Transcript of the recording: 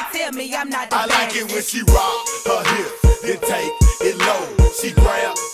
tell me I'm not the I like it when she rock her hips, then take it low. She grab